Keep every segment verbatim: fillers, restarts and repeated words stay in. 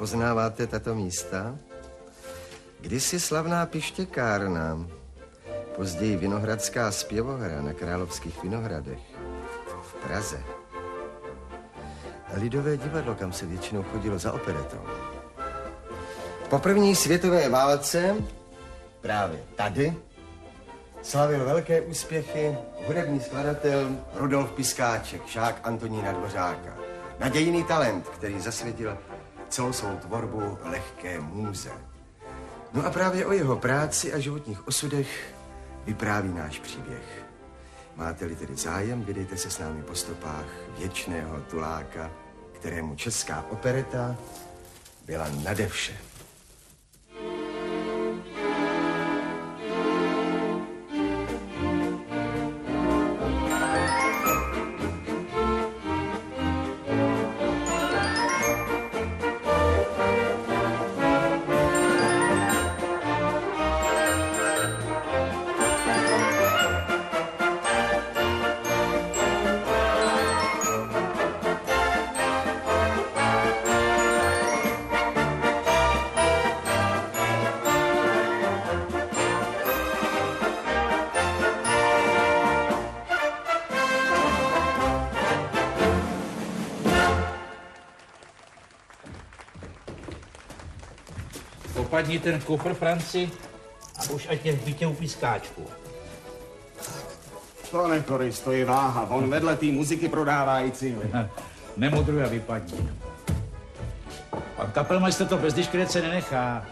poznáváte tato místa? Kdysi slavná pištěkárna, později Vinohradská zpěvohra na Královských Vinohradech v Praze. Lidové divadlo, kam se většinou chodilo za operetou. Po první světové válce, právě tady, slavil velké úspěchy hudební skladatel Rudolf Piskáček, žák Antonína Dvořáka. Nadějný talent, který zasvětil celou svou tvorbu lehké můze. No a právě o jeho práci a životních osudech vypráví náš příběh. Máte-li tedy zájem, vydejte se s námi po stopách věčného tuláka, kterému česká opereta byla nade vše. Popadni ten kufr, Franci, a už ať je v bytě u Piskáčku. To nekory, stojí váha, on vedle té muziky prodávající. Nemudruj a vypadni. Pan kapelmajster to bez diškrece nenechá.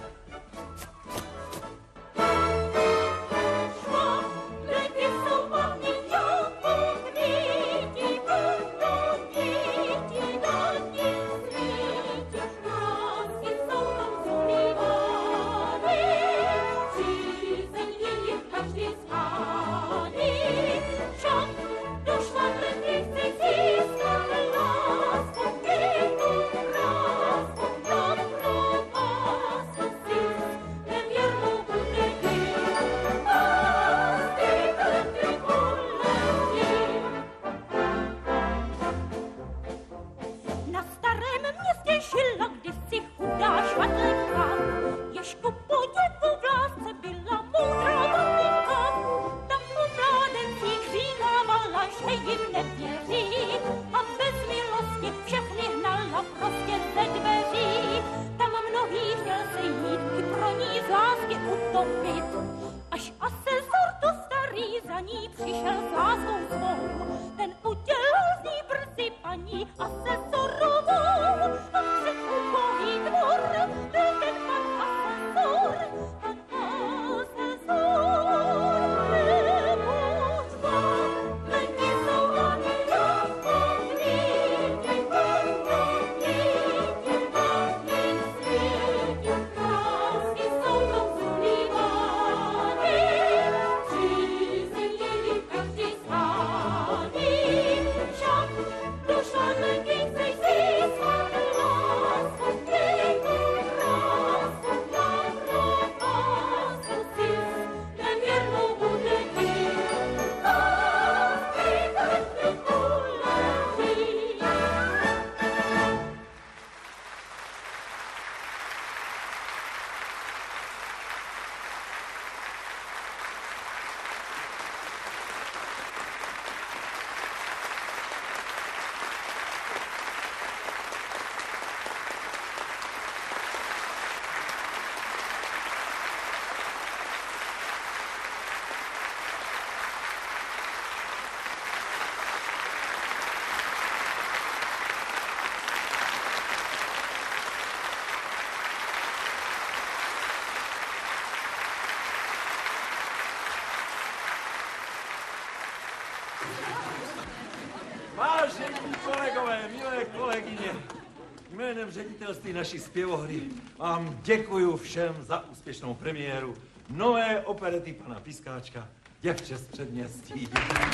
Vážení kolegové, milé kolegyně, jménem ředitelství naší zpěvohry vám děkuju všem za úspěšnou premiéru nové operety pana Piskáčka Děvče z předměstí.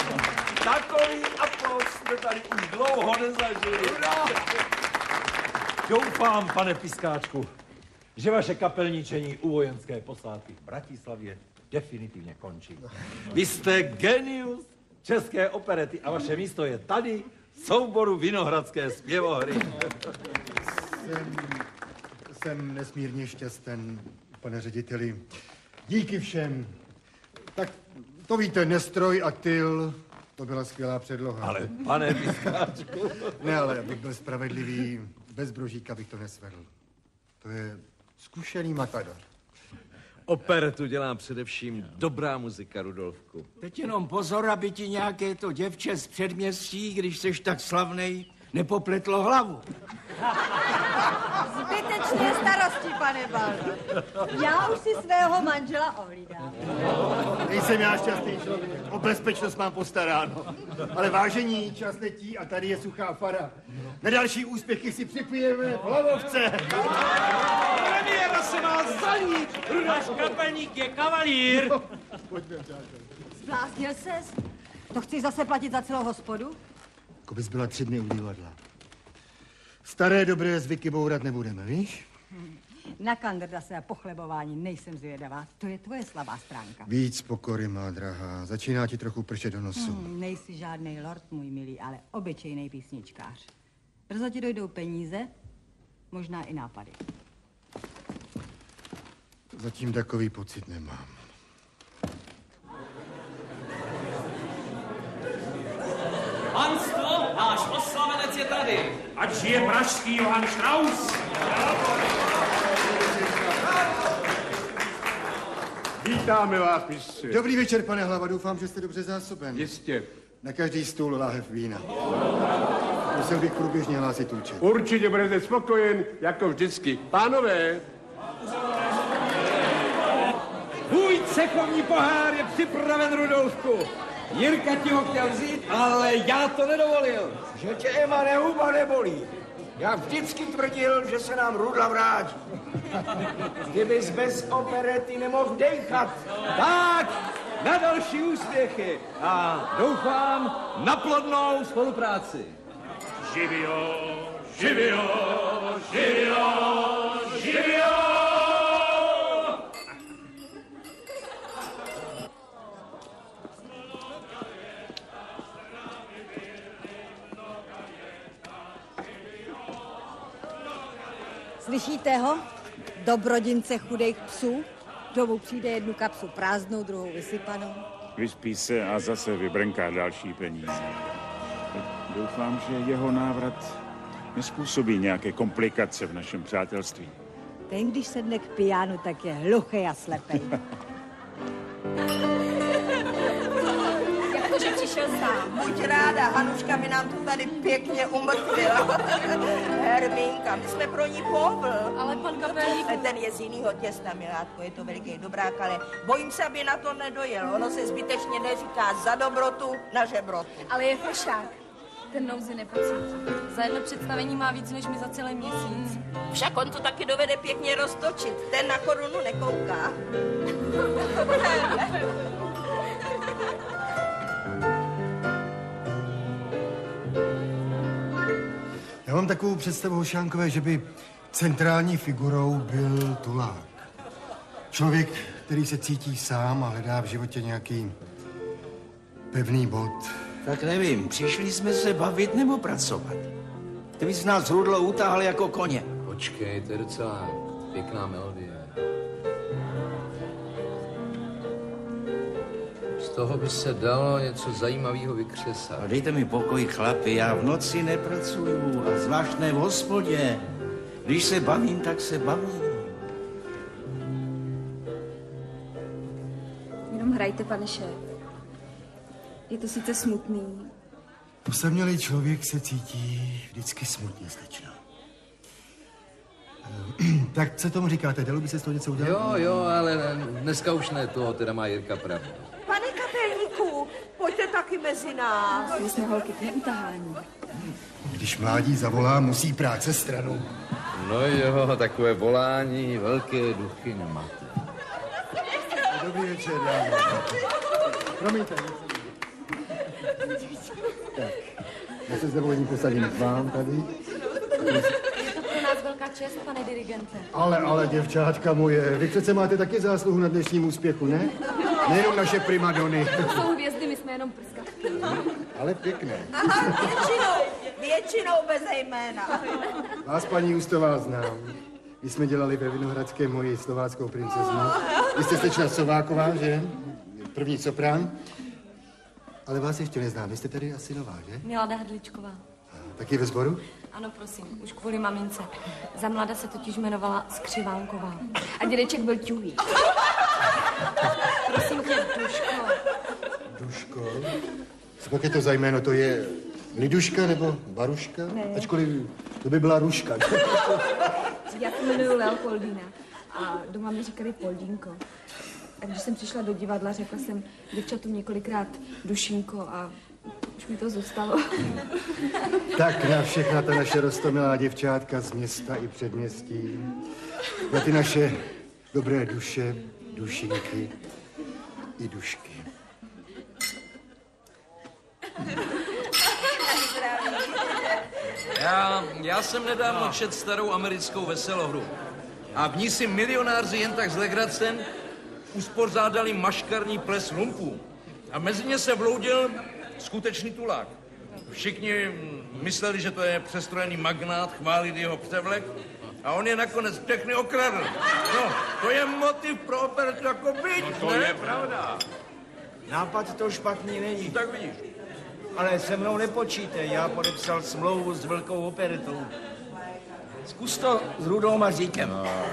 Takový aplaus jsme tady už dlouho nezažili. Doufám, pane Piskáčku, že vaše kapelničení u vojenské posádky v Bratislavě definitivně končí. Vy jste genius české operety a vaše místo je tady v souboru Vinohradské zpěvohry. Jsem, jsem nesmírně šťasten, pane řediteli. Díky všem. Tak to víte, Nestroj a Tyl, to byla skvělá předloha. Ale pane Piskáčku. Ne, ale abych byl spravedlivý, bez Brožíka bych to nesvedl. To je zkušený matador. Operetu dělá především dobrá muzika, Rudolfku. Teď jenom pozor, aby ti nějaké to děvče z předměstí, když jsi tak slavnej, nepopletlo hlavu. Zbytečné starosti, pane Baldo. Já už si svého manžela ohlídám. Nejsem já šťastný člověk, o bezpečnost mám postaráno. Ale vážení, čas letí a tady je suchá fara. Na další úspěchy si připijeme v Hlavovce. Premiéra se má zanít! Náš kapelník je kavalír! Zbláznil ses? To chci zase platit za celou hospodu? Jako bys byla tři dny u divadla. Staré dobré zvyky bourat nebudeme, víš? Na kandrdase a pochlebování nejsem zvědavá. To je tvoje slabá stránka. Víc pokory, má drahá. Začíná ti trochu pršet do nosu. Hmm, nejsi žádný lord, můj milý, ale obyčejný písničkář. Brzo ti dojdou peníze, možná i nápady. Zatím takový pocit nemám. Panstvo, náš oslavenec je tady. Ať žije pražský Johann Strauss. Vítáme vás, mistře. Dobrý večer, pane Hlava, doufám, že jste dobře zásoben. Jistě. Na každý stůl láhev vína. Musel bych průběžně hlásit účet. Určitě budete spokojen, jako vždycky. Pánové. Tvůj cechovní pohár je připraven, Rudolfku. Jirka ti ho chtěl vzít, ale já to nedovolil. Že tě Ema nehuba nebolí. Já vždycky tvrdil, že se nám Rudla vrátí. Kdybys bez operety nemohl dejchat. Tak, na další úspěchy a doufám na plodnou spolupráci. Živio, živio, živio, živio! Slyšíte ho? Dobrodince chudých psů. Domů přijde jednu kapsu prázdnou, druhou vysypanou. Vyspí se a zase vybrnká další peníze. Doufám, že jeho návrat nespůsobí nějaké komplikace v našem přátelství. Ten, když sedne k pijánu, tak je hluchý a slepej. Jak to, že přišel sám? Buď ráda, Hanuška mi nám to tady pěkně umrtvila. Hermínka, my jsme pro ní povl. Ale pan kapelník... Ten je z jinýho těsta, milátko, je to veliký dobrák, ale bojím se, aby na to nedojel. Ono se zbytečně neříká za dobrotu na žebrotu. Ale je fešák. Ten nouzi nepocítí. Za jedno představení má víc než mi za celý měsíc. Však on to taky dovede pěkně roztočit. Ten na korunu nekouká. Já mám takovou představu, Hošánkové, že by centrální figurou byl tulák. Člověk, který se cítí sám a hledá v životě nějaký pevný bod. Tak nevím, přišli jsme se bavit nebo pracovat? Ty bys nás Rudlo utáhl jako koně. Počkej, to je docela pěkná melodie. Z toho by se dalo něco zajímavého vykřesat. No dejte mi pokoj, chlapi, já v noci nepracuju a zvlášť ne v hospodě. Když se bavím, tak se bavím. Jenom hrajte, pane šéf. Je to sice smutný. Osamělý člověk se cítí vždycky smutně, slečno. Tak co tomu říkáte? Dalo by se z toho něco udělat? Jo, jo, ale dneska už ne, toho teda má Jirka pravdu. Pane kapelníku, pojďte taky mezi nás. My jsme holky k neutahání. Když mládí zavolá, musí práce stranu. No jo, takové volání velké duchy nemáte. Dobrý večer, dámy. Promiňte. Tak, já se s dovolením posadím k vám tady. Je to pro nás velká čest, pane dirigente. Ale, ale, děvčátka moje, vy přece máte taky zásluhu na dnešním úspěchu, ne? Nejenom naše primadony. To jsou hvězdy, my jsme jenom prskavky. Ale pěkné. Aha, většinou, většinou bez jména. Vás, paní Ústová, znám. když jsme dělali ve Vinohradském moji slováckou princeznu. Vy jste slečna Sováková, že? První soprán. Ale vás ještě neznám, vy jste tady asi nová, že? Milada Hrdličková. Taky ve sboru? Ano, prosím, už kvůli mamince. Za mlada se totiž jmenovala Skřivánková. A dědeček byl Ťuhý. Prosím tě, Duško. Duško? Co pak je to za jméno? To je Liduška nebo Baruška? Ne. Ačkoliv to by byla Ruška. Já se jmenuji Leopoldína a doma mi říkali Poldínko. A když jsem přišla do divadla, řekla jsem děvčatům několikrát Dušínko a už mi to zůstalo. Tak na všechna ta naše roztomilá děvčátka z města i předměstí, na ty naše dobré duše, dušinky i dušky. Já, já jsem nedávno četl starou americkou veselohru. A v ní si milionáři jen tak z legracen uspořádali maškarní ples lumpů. A mezi ně se vloudil skutečný tulák. Všichni mysleli, že to je přestrojený magnát, chválili jeho převlek a on je nakonec všechny okradl. No, to je motiv pro operetu jako byť, no to ne? je pravda. Nápad to špatný není. Tak vidíš. Ale se mnou nepočítej, já podepsal smlouvu s velkou operetou. Zkus to s Rudou Maříkem.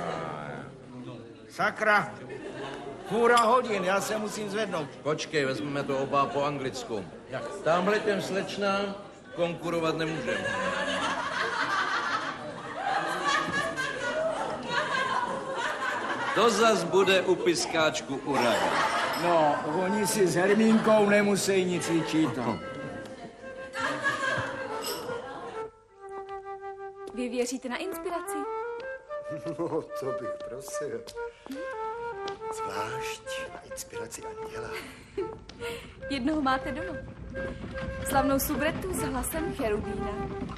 Sakra, půra hodin, já se musím zvednout. Počkej, vezmeme to oba po anglicku. Tamhle těm slečnám konkurovat nemůžeme. To zas bude u piskáčku uraga. No, oni si s Hermínkou nemusí nic vyčítat. Vy věříte na inspiraci? No, to bych prosil. Zvlášť na inspiraci anděla. Jednoho máte doma. Slavnou subretu s hlasem cherubína.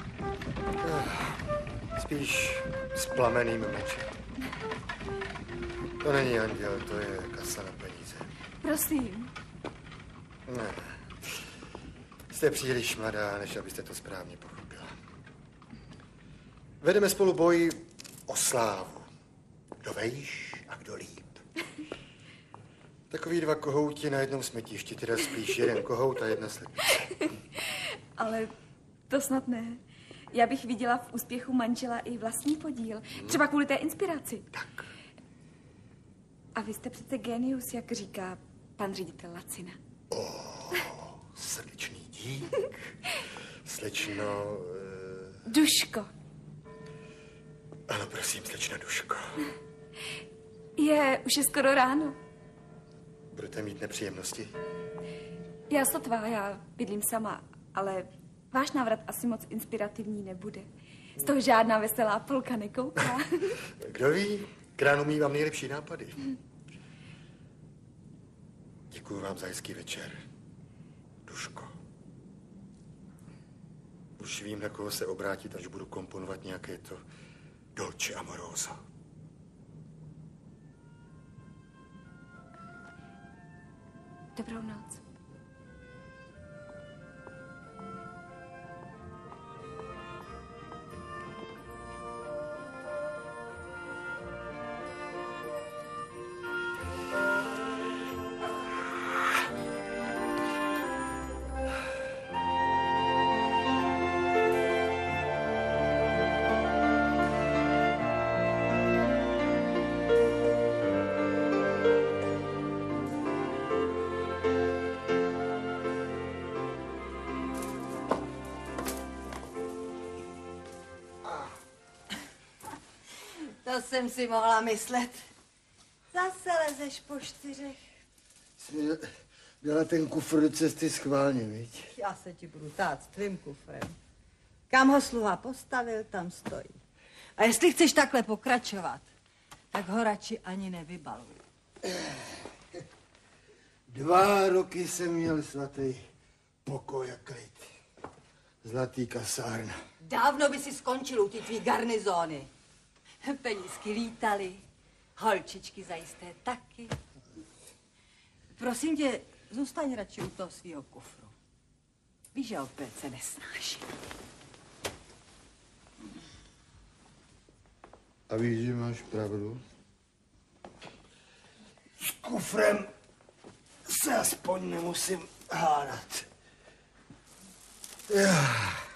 Spíš s plameným mečem. To není anděl, to je kasa na peníze. Prosím. Ne. Jste příliš mladá, než abyste to správně pochopila. Vedeme spolu boj o slávu. Kdo vejš a kdo líp. Takový dva kohouti na jednom smetišti, teda spíš jeden kohout a jedna slepice. Ale to snad ne. Já bych viděla v úspěchu manžela i vlastní podíl. Třeba kvůli té inspiraci. Tak. A vy jste přece genius, jak říká pan ředitel Lacina. Oh, srdečný dík. Slečno... Uh... Duško. Ano, prosím, slečno Duško. Je, už je skoro ráno. Budete mít nepříjemnosti? Já sotva, já bydlím sama, ale váš návrat asi moc inspirativní nebude. Z toho žádná veselá polka nekouká. Kdo ví, krán umí vám nejlepší nápady. Děkuju vám za hezký večer, Duško. Už vím, na koho se obrátit, až budu komponovat nějaké to dolce amoroso. Dobrou noc. To jsem si mohla myslet. Zase lezeš po čtyřech. Jsi dala ten kufr do cesty schválně, viď? Já se ti budu tát s tvým kufrem. Kam ho sluha postavil, tam stojí. A jestli chceš takhle pokračovat, tak ho radši ani nevybaluj. Dva roky jsem měl svatý pokoj a klid. Zlatý kasárna. Dávno by si skončil u ty tvý garnizóny. Penízky lítaly, holčičky zajisté taky. Prosím tě, zůstaň radši u toho svýho kufru. Víš, že opět se nesnáší. A víš, že máš pravdu? S kufrem se aspoň nemusím hádat. Já.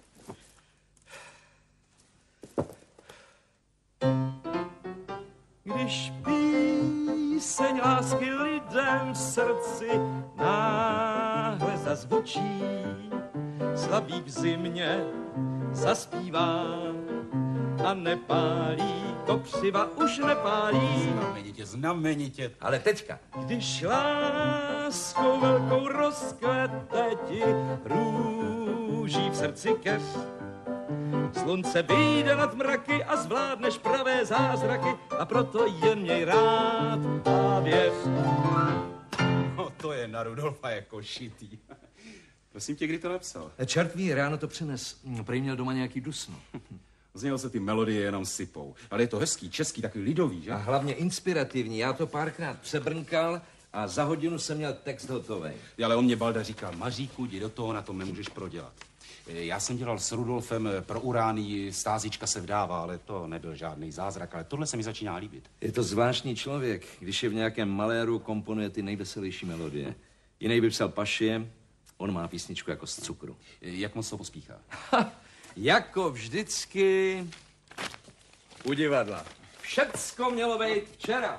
Když píseň lásky lidem v srdci náhle zazvučí, slabý v zimě zaspívá a nepálí, kopřiva už nepálí. Znamenitě, znamenitě. Ale teďka. Když láskou velkou rozkvete ti růží v srdci keř, slunce vyjde nad mraky a zvládneš pravé zázraky a proto jen měj rád a věř. No, to je na Rudolfa jako šitý. Prosím tě, kdy to napsal? Čert ví, ráno to přines. Prý měl doma nějaký dusno. Z něho se ty melodie jenom sypou. Ale je to hezký, český, takový lidový, že? A hlavně inspirativní. Já to párkrát přebrnkal a za hodinu jsem měl text hotový. Ale on mě Balda říkal, Maříku, jdi do toho, na tom nemůžeš prodělat. Já jsem dělal s Rudolfem pro Uránii, Stázička se vdává, ale to nebyl žádný zázrak, ale tohle se mi začíná líbit. Je to zvláštní člověk, když je v nějakém maléru, komponuje ty nejveselější melodie. Jiný by psal pašie, on má písničku jako z cukru. Jak moc to pospíchá? Ha, jako vždycky u divadla. Všecko mělo být včera.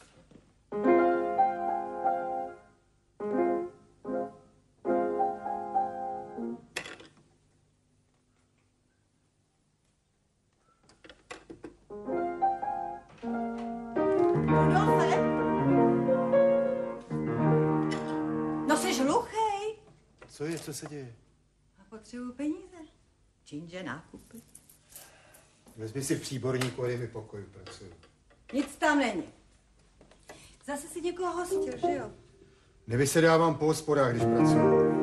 Rudolfe? No jsi hluchej. Co je, co se děje? A potřebuji peníze. Činže nákupy. Vezmi si příborníku a dej mi pokoj, pracuji. Nic tam není. Zase si někoho hostil, že jo? Nevysedávám po hospodách, když pracuji.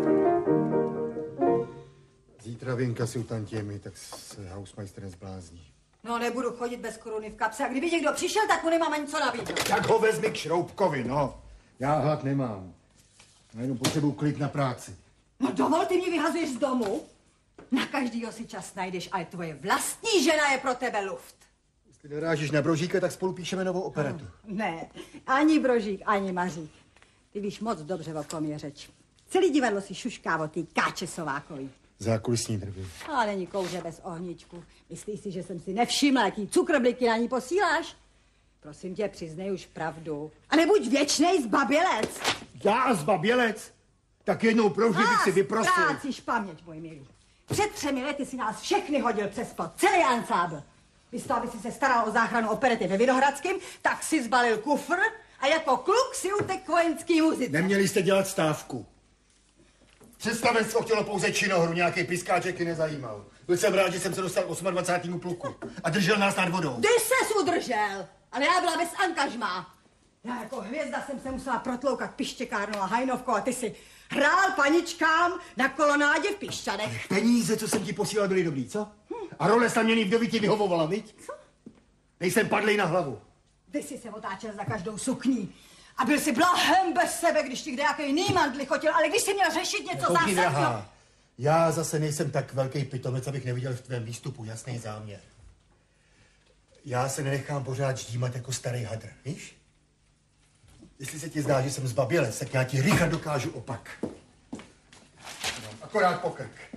Zítra vynkasuju tantiemi, tak se hausmeister nezblázní. No, nebudu chodit bez koruny v kapse. A kdyby někdo přišel, tak mu nemám ani co nabídnout. Tak ho vezmi k Šroubkovi, no. Já hlad nemám. Já jenom potřebuji klid na práci. No dovol, ty mě vyhazuješ z domu. Na každýho si čas najdeš, ale tvoje vlastní žena je pro tebe luft. Jestli narážíš na Brožíka, tak spolu píšeme novou operetu. Ne, ani Brožík, ani Mařík. Ty víš moc dobře, o kom je řeč. Celý divadlo si šušká o tý Káče Sovákový. Zákulisní drby. Ale není kouře bez ohničku. Myslíš si, že jsem si nevšimla, jaký cukrbliky na ní posíláš? Prosím tě, přiznej už pravdu. A nebuď věčnej zbabělec. Já zbabělec? Tak jednou provždy bych si vyprosil. Ztrácíš paměť, můj milý. Před třemi lety si nás všechny hodil přes pod, celý ansábl. Místo, aby si se staral o záchranu operety ve Vinohradském, tak si zbalil kufr a jako kluk si utek k vojenský muzice. Neměli jste dělat stávku. Představenstvo chtělo pouze činohru, nějaký piskáček ji nezajímal. Byl jsem rád, že jsem se dostal k dvacátého osmého pluku a držel nás nad vodou. Ty ses udržel, ale já byla bez angažmá. Já jako hvězda jsem se musela protloukat pištěkárnou a hajnovkou a ty si hrál paničkám na kolonádě v Pišťanech. Peníze, co jsem ti posílal, byly dobrý, co? A role slaměný vdovy ti vyhovovala, viď? Co? Nejsem padlej na hlavu. Ty jsi se otáčel za každou sukní. A byl jsi blahem bez sebe, když ti kde jaký nýmant lichotil, ale když jsi měl řešit něco zásadního. Já zase nejsem tak velký pitomec, abych neviděl v tvém výstupu jasný záměr. Já se nenechám pořád ždímat jako starý hadr, víš? Jestli se ti zdá, že jsem zbabělec, tak já ti rychle dokážu opak. No, akorát pokrk.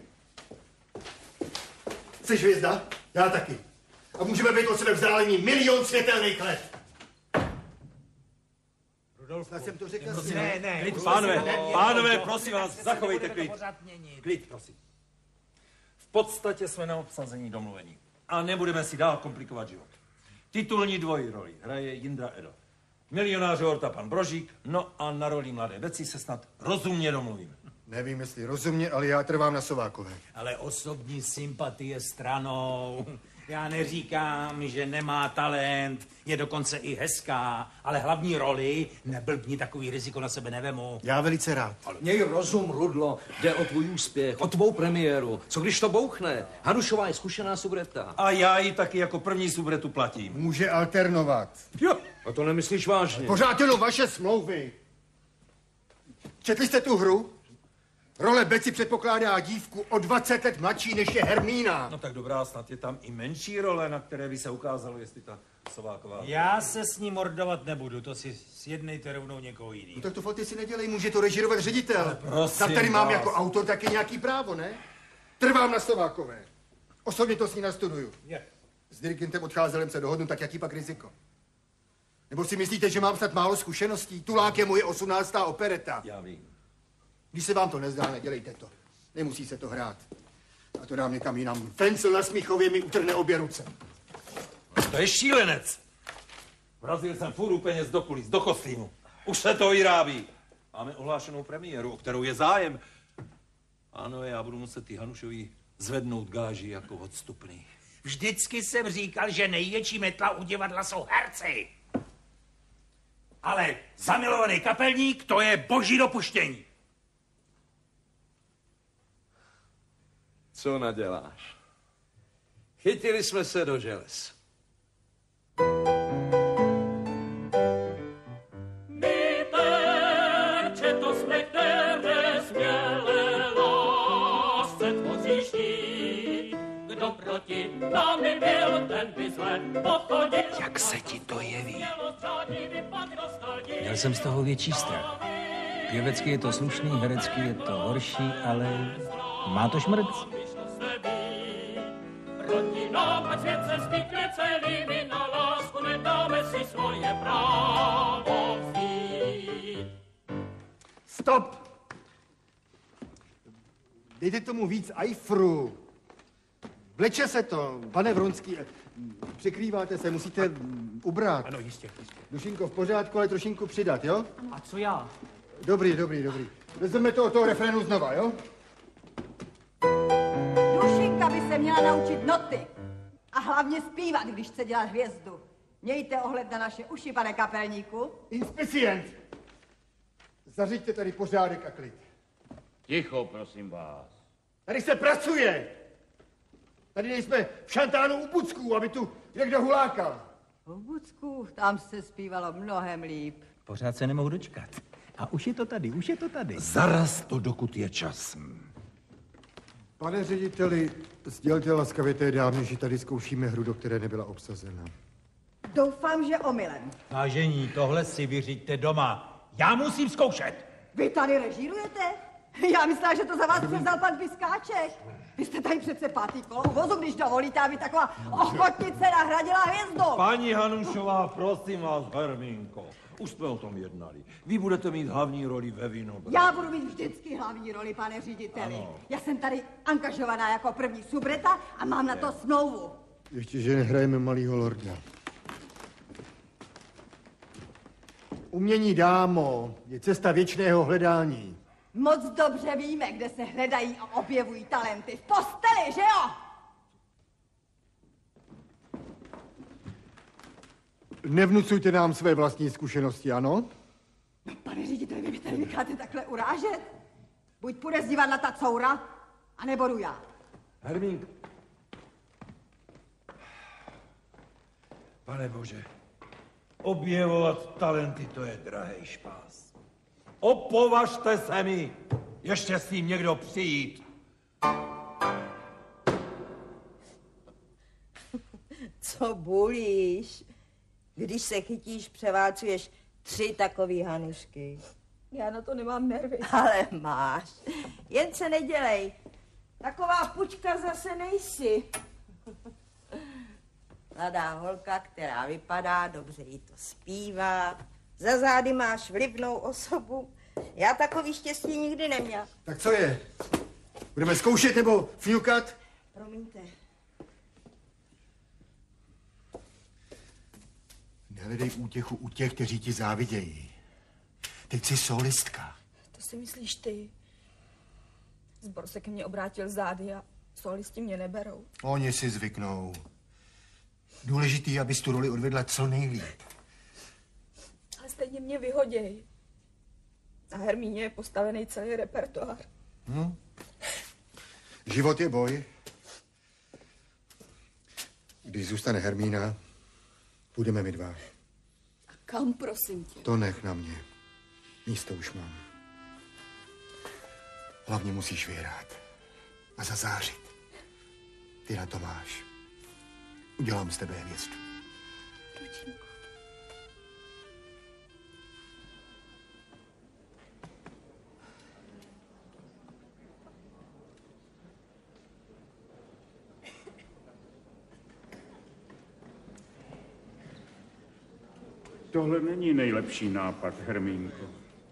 Jsi hvězda? Já taky. A můžeme být od sebe vzdálení milion světelných let. Rudolf, jsem to řekl. Ne, ne. Klid, pánové, pánové, prosím vás, zachovejte klid. Klid, prosím. V podstatě jsme na obsazení domluvení. A nebudeme si dál komplikovat život. Titulní dvojí roli hraje Jindra Edo. Milionář Horta pan Brožík, no a na roli mladé Beci se snad rozumně domluvíme. Nevím, jestli rozumně, ale já trvám na Sovákové. Ale osobní sympatie stranou. Já neříkám, že nemá talent, je dokonce i hezká, ale hlavní roli, neblbni, takový riziko na sebe nevemu. Já velice rád. Ale měj rozum, Rudlo, jde o tvůj úspěch, o tvou premiéru. Co když to bouchne? Hanušová je zkušená subreta. A já ji taky jako první subretu platím. Může alternovat. Jo. A to nemyslíš vážně? Pořád jenom vaše smlouvy. Četli jste tu hru? Role Beci předpokládá dívku o dvacet let mladší, než je Hermína. No tak dobrá, snad je tam i menší role, na které by se ukázalo, jestli ta Sováková... Já se s ní mordovat nebudu, to si sjednejte rovnou někoho jiný. No tak to foty si nedělej, může to režírovat ředitel. Prosím Na tady mám vás. jako autor taky nějaký právo, ne? Trvám na Sovákové. Osobně to s ní nastuduju. Je. S dirigentem odcházelem se dohodnu, tak jaký pak riziko? Nebo si myslíte, že mám snad málo zkušeností? Tulák je moje osmnáctá opereta. Já vím. Když se vám to nezdá, nedělejte to. Nemusí se to hrát. A to dám někam jinam. Fencel na Smíchově mi utrhne obě ruce. To je šílenec. Vrazil jsem fůru peněz do kulis, do kostýmu. Už se to vyrábí. Máme ohlášenou premiéru, o kterou je zájem. Ano, já budu muset ty Hanušovi zvednout gáži jako odstupný. Vždycky jsem říkal, že největší metla u divadla jsou herci. Ale zamilovaný kapelník, to je boží dopuštění. Co naděláš? Chytili jsme se do želez. Vyterče to smekne nesměle, lásce tvoří štít. Kdo proti nám byl, ten by zle pochodil. Jak se ti to jeví? Měl jsem z toho větší strach. Pěvecky je to slušný, herecky je to horší, ale má to šmrc. Proti nám, ať svět se spíkne celý, my na lásku nedáme si svoje právo vzít. Stop! Dejte tomu víc ajfru. Vleče se to, pane Vronský. Překrýváte se, musíte ubrat. Ano, jistě, jistě. Dušinko, v pořádku, ale trošinku přidat, jo? A co já? Dobrý, dobrý, dobrý. Vezmeme to od toho refrénu znova, jo? Dušinka by se měla naučit noty. A hlavně zpívat, když chce dělat hvězdu. Mějte ohled na naše uši, pane kapelníku. Inspicient! Zařiďte tady pořádek a klid. Ticho, prosím vás. Tady se pracuje! Tady nejsme v šantánu u Bucků, aby tu někdo hulákal. U Bucků, tam se zpívalo mnohem líp. Pořád se nemohu dočkat. A už je to tady, už je to tady. Zaraz to, dokud je čas. Pane řediteli, sdělte laskavě té dámě, že tady zkoušíme hru, do které nebyla obsazena. Doufám, že omylem. Vážení, tohle si vyřiďte doma. Já musím zkoušet. Vy tady režírujete? Já myslela, že to za vás převzal pan Piskáček. Vy jste tady přece pátý kolo u vozu, když dovolíte, aby taková ochotnice nahradila hvězdu. Paní Hanušová, prosím vás, Hermínko, už jsme o tom jednali. Vy budete mít hlavní roli ve Vinobradu. Já budu mít vždycky hlavní roli, pane řediteli. Ano. Já jsem tady angažovaná jako první subreta a mám na to smlouvu. Ještě, že nehrajeme malýho lorda. Umění, dámo, je cesta věčného hledání. Moc dobře víme, kde se hledají a objevují talenty. V posteli, že jo? Nevnucujte nám své vlastní zkušenosti, ano? No, pane řediteli, vy mi tady necháte takhle urážet? Buď půjde z divadla ta coura, anebo jdu já. Hermínk. Pane Bože, objevovat talenty, to je drahej špás. Opovažte se mi, ještě s tím někdo přijít. Co bulíš? Když se chytíš, převálcuješ tři takový Hanušky. Já na to nemám nervy. Ale máš. Jen se nedělej. Taková pučka zase nejsi. Mladá holka, která vypadá, dobře jí to zpívá. Za zády máš vlivnou osobu. Já takový štěstí nikdy neměl. Tak co je? Budeme zkoušet nebo fňukat? Promiňte. Nehledej útěchu u těch, kteří ti závidějí. Teď jsi solistka. To si myslíš ty. Zbor se ke mně obrátil zády a solisti mě neberou. Oni si zvyknou. Důležitý, abys tu roli odvedla co nejlíp. Ale stejně mě vyhoděj. Na Hermíně je postavený celý repertoár. Hm? Život je boj. Když zůstane Hermína, půjdeme my dva. A kam, prosím tě? To nech na mě. Místo už mám. Hlavně musíš vyhrát a zazářit. Ty na to máš. Udělám z tebe hvězdu. Ručínku. Tohle není nejlepší nápad, Hermínko.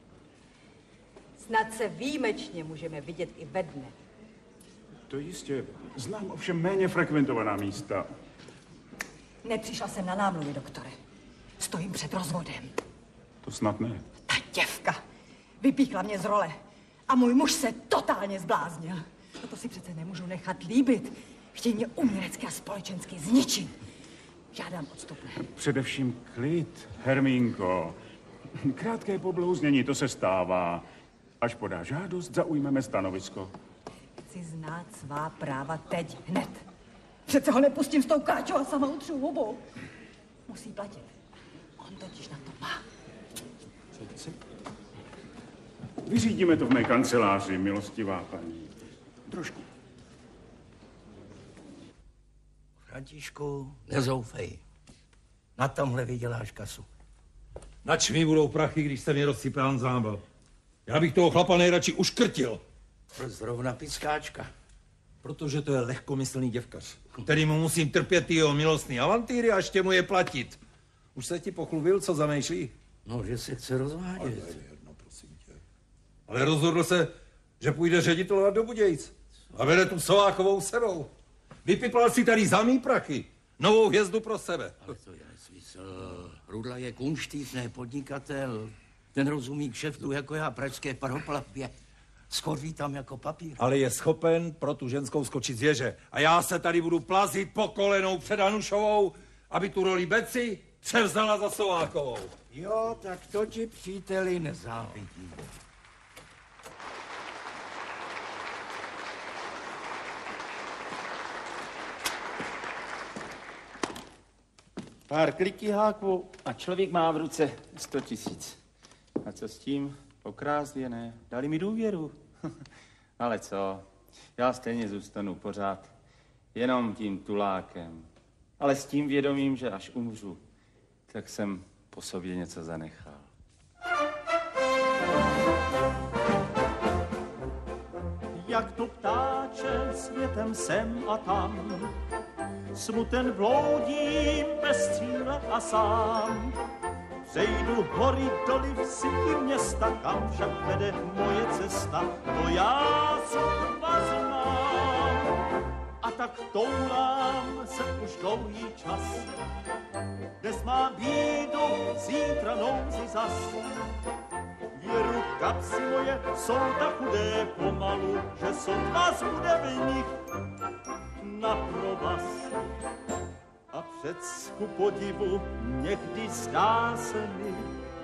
Snad se výjimečně můžeme vidět i ve dne. To jistě. Znám ovšem méně frekventovaná místa. Nepřišla jsem na námluvy, doktore. Stojím před rozvodem. To snad ne. Ta děvka vypíchla mě z role a můj muž se totálně zbláznil. No to si přece nemůžu nechat líbit. Chtějí mě umělecky a společensky zničit. Žádám odstupné. Především klid, Hermínko. Krátké poblouznění, to se stává. Až podá žádost, zaujmeme stanovisko. Chci znát svá práva teď, hned. Přece ho nepustím s tou káčou a sama utřu hubu. Musí platit. On totiž na to má. Vyřídíme to v mé kanceláři, milostivá paní. Trošku. Františku, nezoufej. Na tomhle vyděláš kasu. Nač mi budou prachy, když se mě rozsype ansámbl. Já bych toho chlapa nejradši uškrtil. Proč zrovna Piskáčka? Protože to je lehkomyslný děvkař, který mu musím trpět ty jeho milostný avantýry a ještě mu je platit. Už se ti pochlubil, co zamýšlí? No, že se chce rozvádět. Ale, jedno, prosím tě. Ale rozhodl se, že půjde ředitelovat do Budějic a vede tu Sovákovou sebou. Vypiplal si tady za mý prachy. Novou hvězdu pro sebe. Ale to je nesmysl. Rudla je kunštýř, podnikatel. Ten rozumí kšeftu jako já pražské paroplavbě. Schodví tam jako papír. Ale je schopen pro tu ženskou skočit z věže. A já se tady budu plazit po kolenou před Anušovou, aby tu roli Beci převzala za Sovákovou. Jo, tak to ti, příteli, nezávidí. Pár kliky háků a člověk má v ruce sto tisíc. A co s tím? Okrást je ne. Dali mi důvěru. Ale co? Já stejně zůstanu pořád jenom tím tulákem. Ale s tím vědomím, že až umřu, tak jsem po sobě něco zanechal. Jak to ptáče světem sem a tam, smuten bloudím bez cíle a sám. Přejdu hory doly vsi i města, kam však vede moje cesta, to já sotva znám. A tak toulám se už dlouhý čas, dnes má bídu, zítra nouzi zas. Věru kapsy moje jsou tak chudé pomalu, že sotva zbude v nich na provaz. A přec ku podivu někdy zdá se mi,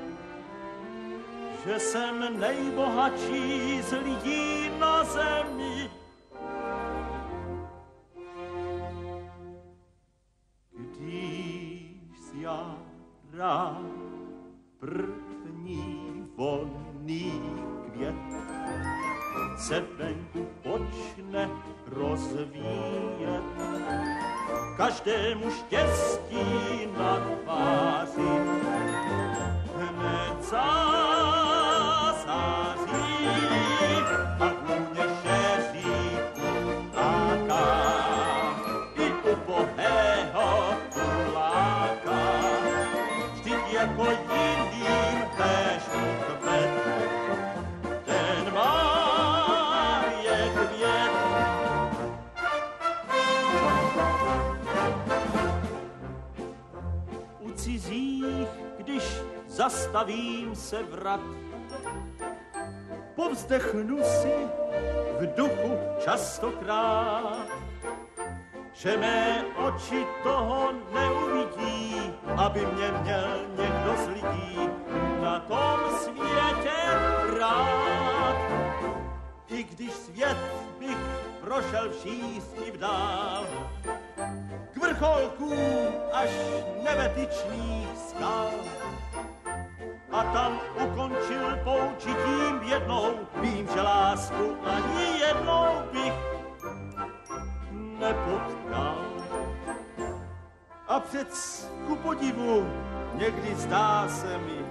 že jsem nejbohatší z lidí na zemi. Když z jara první vonný květ se venku počne rozvíjet, každému štěstí na tváři hned zazáří a vůně šeří utáká i ubohého tuláka. Vždyť jako jiným též kvet, ten má je květ. Cizích, když zastavím se vrat, povzdechnu si v duchu častokrát, že mé oči toho neuvidí, aby mě měl někdo z lidí na tom světě rád. I když svět bych prošel všichni vdál, k vrcholkům až nebetyčných skal, a tam ukončil poučitím jednou. Vím, že lásku ani jednou bych nepotkal. A přec ku podivu někdy zdá se mi,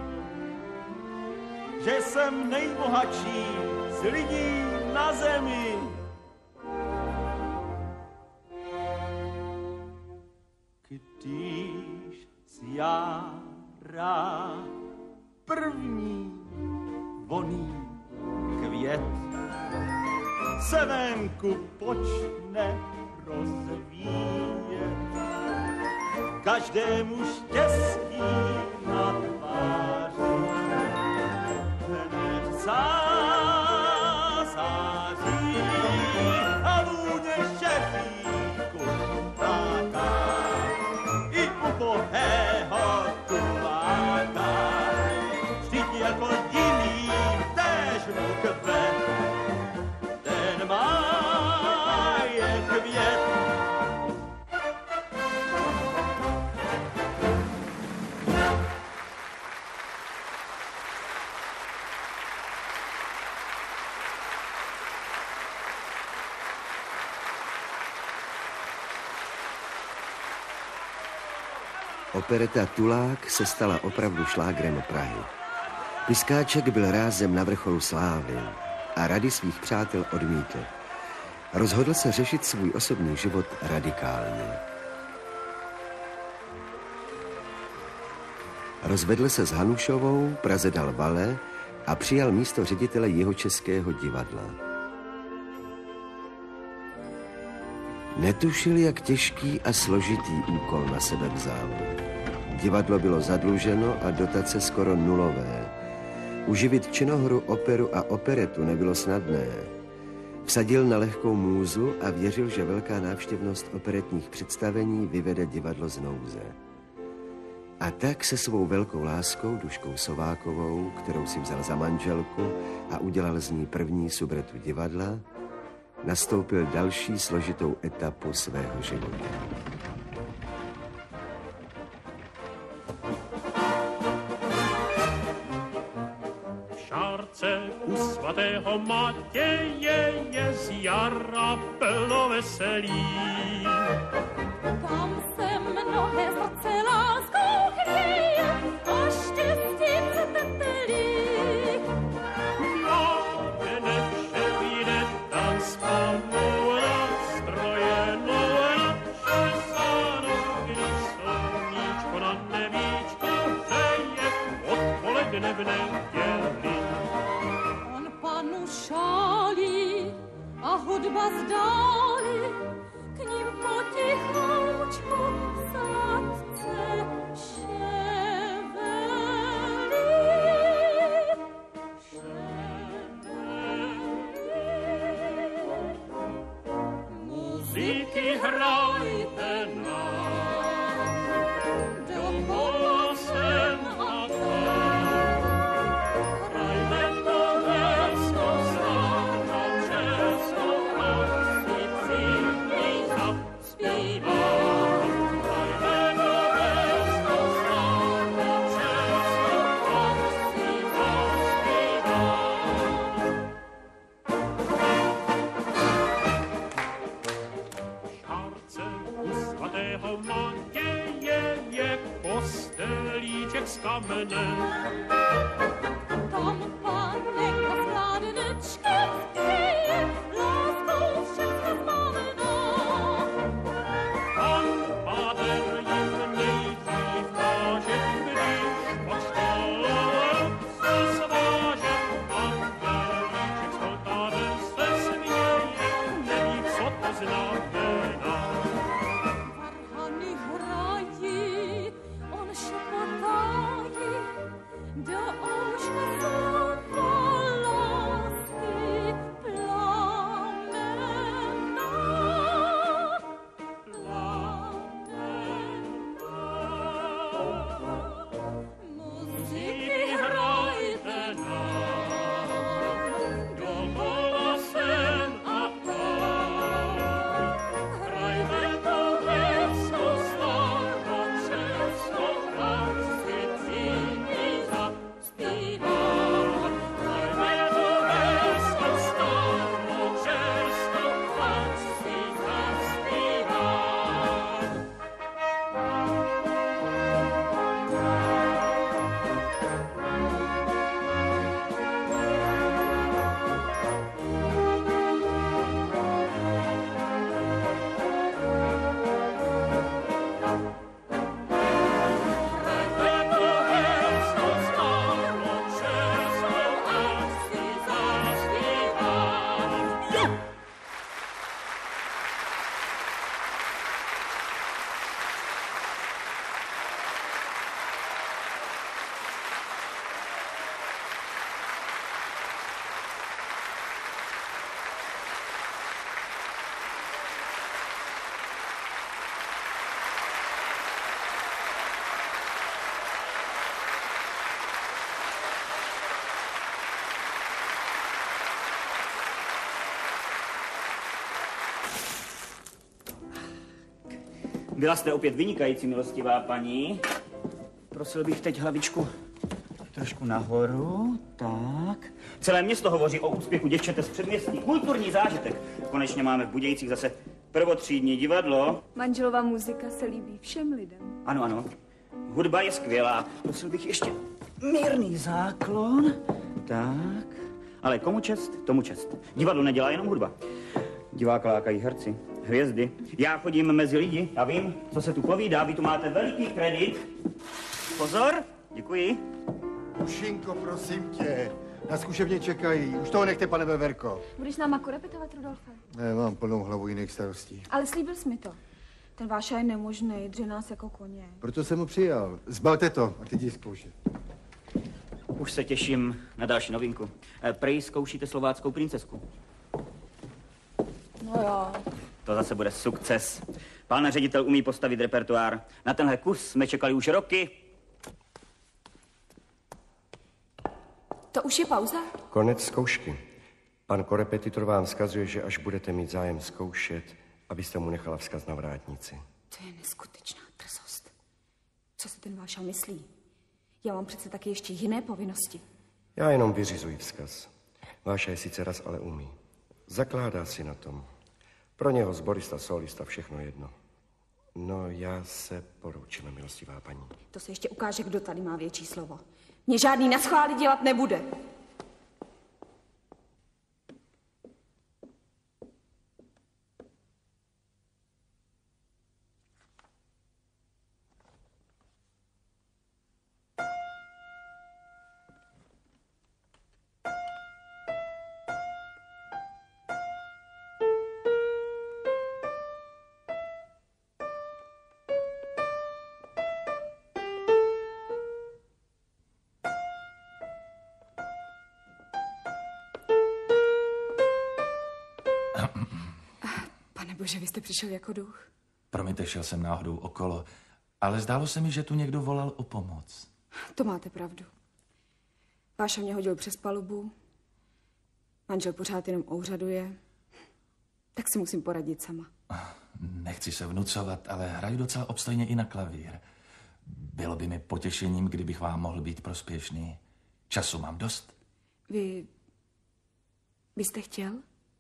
že jsem nejbohatší z lidí na zemi. Když z jara první voný květ se venku počne rozvíjet, každému štěstí na tváři hned září a vůně šefíku láká i ubohého tuláka. Vždyť jako jiný též mu kve, ten má je květ. Opereta Tulák se stala opravdu šlágrem Prahy. Piskáček byl rázem na vrcholu slávy a rady svých přátel odmítl. Rozhodl se řešit svůj osobní život radikálně. Rozvedl se s Hanušovou, Praze dal vale a přijal místo ředitele Jihočeského divadla. Netušil, jak těžký a složitý úkol na sebe vzal. Divadlo bylo zadluženo a dotace skoro nulové. Uživit činohru, operu a operetu nebylo snadné. Vsadil na lehkou můzu a věřil, že velká návštěvnost operetních představení vyvede divadlo z nouze. A tak se svou velkou láskou, Duškou Sovákovou, kterou si vzal za manželku a udělal z ní první subretu divadla, nastoupil další složitou etapu svého života. V šárce u svatého Matěje je z jara plno veselí. Tam se mnohé srdce láskou chvěje a štěstím se tetelí. No, hned vše vyjde tam spanu nastrojenou na šesánu, když sluníčko na nebíčko hřeje, odpoledne v neděli. On panu šálí a hudba zdáli, k ním potichoučku sladce ševelí. Muziky hrajte nám, do polosem a tam. Hrajme to hezko známa česko a si přijmí zapívá. Hrajme to hezko známa česko a si zapívá. Šárce u svatého Matěje je kostelíček z kamene. Tam panenka s mládenečkem chvěje, láskou všechno zbavená. Pan páter jim nejdřív káže, když pod stolem se sváže. Andělíček z oltáře se směje, neví, co to znamená. Varhany hrají, on šepotají, do Byla jste opět vynikající, milostivá paní. Prosil bych teď hlavičku trošku nahoru, tak. Celé město hovoří o úspěchu děvčete z předměstí. Kulturní zážitek. Konečně máme v Budějcích zase prvotřídní divadlo. Manželová muzika se líbí všem lidem. Ano, ano. Hudba je skvělá. Prosil bych ještě mírný záklon. Tak. Ale komu čest, tomu čest. Divadlo nedělá jenom hudba. Diváka lákají herci, hvězdy. Já chodím mezi lidi a vím, co se tu povídá. Vy tu máte veliký kredit. Pozor, děkuji. Ušinko, prosím tě. Na zkušebně čekají. Už toho nechte, pane Veverko. Budeš s náma korepetovat, Rudolfe? Ne, mám plnou hlavu jiných starostí. Ale slíbil jsi mi to. Ten Váša je nemožný, dře nás jako koně. Proto jsem ho přijal. Zbalte to a teď ji zkoušet. Už se těším na další novinku. Prej zkoušíte slováckou princezku. No jo. To zase bude sukces. Pán ředitel umí postavit repertoár. Na tenhle kus jsme čekali už roky. To už je pauza? Konec zkoušky. Pan korepetitor vám vzkazuje, že až budete mít zájem zkoušet, abyste mu nechala vzkaz na vrátnici. To je neskutečná drzost. Co si ten Váša myslí? Já mám přece taky ještě jiné povinnosti. Já jenom vyřizuji vzkaz. Váša je sice raz, ale umí. Zakládá si na tom. Pro něho zborista, solista, všechno jedno. No, já se poroučím, milostivá paní. To se ještě ukáže, kdo tady má větší slovo. Mě žádný naschvály dělat nebude. Bože, vy jste přišel jako duch. Promiňte, šel jsem náhodou okolo, ale zdálo se mi, že tu někdo volal o pomoc. To máte pravdu. Váša mě hodil přes palubu, manžel pořád jenom ouřaduje, tak si musím poradit sama. Nechci se vnucovat, ale hraju docela obstojně i na klavír. Bylo by mi potěšením, kdybych vám mohl být prospěšný. Času mám dost. Vy... byste chtěl?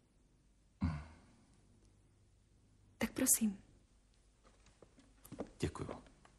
Tak prosím. Děkuju.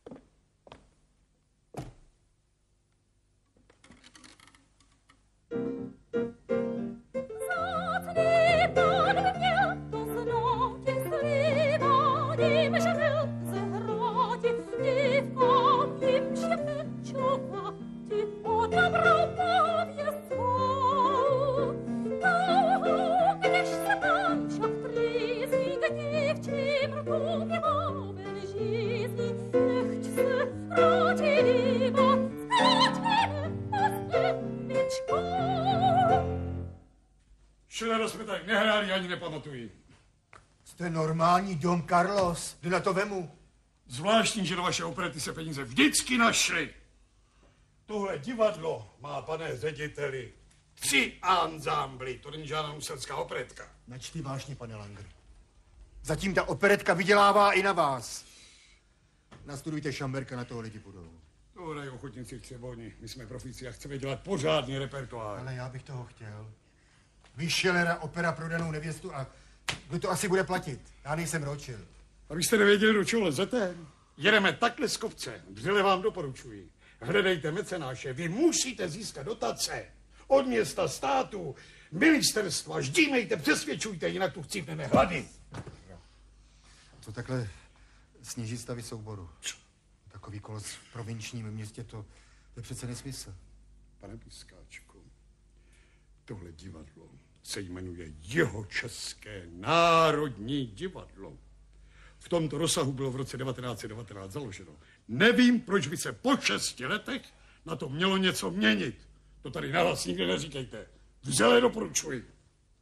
Šilera jsme tady nehráli, ani nepamatuji. Jste normální Don Carlos, kdy na to vemu. Zvláštní, že do vaše operety se peníze vždycky našly. Tohle divadlo má, pane řediteli, tři ansámbly. To není žádná muselská operetka. Načti vážně, pane Langer. Zatím ta operetka vydělává i na vás. Nastudujte Šamberka, na toho lidi budou. To hrají ochotníci v Třeboni. My jsme profici a chceme dělat pořádný repertoár. Ale já bych toho chtěl. Vy Schillera, opera pro danou nevěstu a kdo to asi bude platit? Já nejsem Rothschild. Abyste nevěděli, do čeho lezete? Jedeme takhle z kopce. Vřele vám doporučuji. Hledejte mecenáše. Vy musíte získat dotace. Od města, státu, ministerstva. Ždímejte, přesvědčujte, jinak tu chcípneme hlady. Co takhle snížit stavy souboru? Takový kolos v provinčním městě, to, to je přece nesmysl. Pane Piskáčku, tohle divadlo se jmenuje Jihočeské národní divadlo. V tomto rozsahu bylo v roce devatenáct set devatenáct založeno. Nevím, proč by se po šesti letech na to mělo něco měnit. To tady nahlas nikde neříkejte. Vřele doporučuji.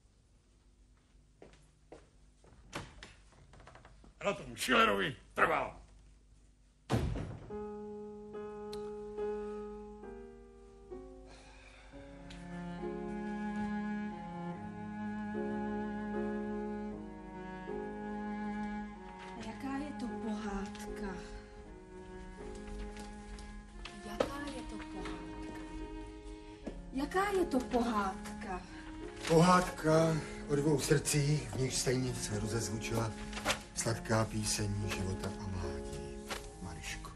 A na tom Schillerovi trvám. Jaká je to pohádka? Jaká je to pohádka? Pohádka o dvou srdcích, v nich stejně se rozezvučila sladká píseň života a mládí. Mariško.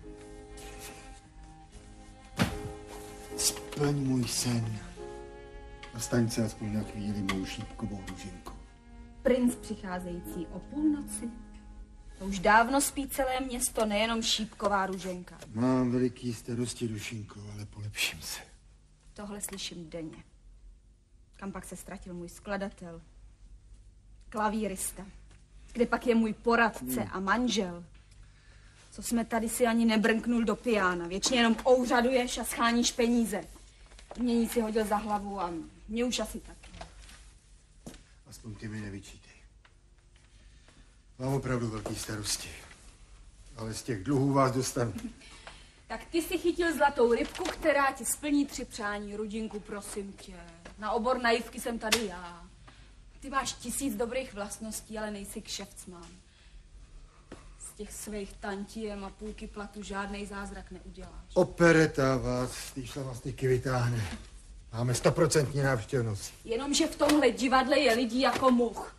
Splň můj sen. A staň se aspoň na chvíli mou šípkovou ružinku. Princ přicházející o půlnoci. To už dávno spí celé město, nejenom šípková ruženka. Mám veliký starosti, Dušinko, ale polepším se. Tohle slyším denně. Kam pak se ztratil můj skladatel? Klavírista. Kde pak je můj poradce hmm. a manžel? Co jsme tady si ani nebrnknul do pijána. Věčně jenom ouřaduješ a scháníš peníze. Mění si hodil za hlavu a mě už asi taky. Aspoň ty mi nevyčítej. Mám opravdu velký starosti. Ale z těch dluhů vás dostanu. Tak ty si chytil zlatou rybku, která ti splní tři přání. Rudinku, prosím tě. Na obor naivky jsem tady já. Ty máš tisíc dobrých vlastností, ale nejsi kšeftsman. Z těch svých tantiem a půlky platu žádnej zázrak neuděláš. Opereta vás z té šlamastiky vytáhne. Máme stoprocentní návštěvnost. Jenomže v tomhle divadle je lidí jako much.